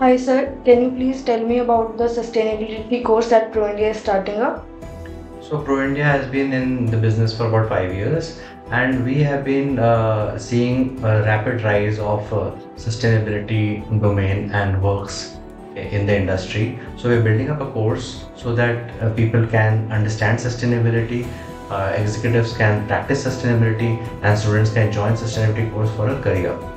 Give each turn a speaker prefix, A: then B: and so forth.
A: Hi sir, can you please tell me about the sustainability course that ProIndia is starting up?
B: So ProIndia has been in the business for about 5 years, and we have been seeing a rapid rise of sustainability domain and works in the industry. So we're building up a course so that people can understand sustainability, executives can practice sustainability, and students can join sustainability course for a career.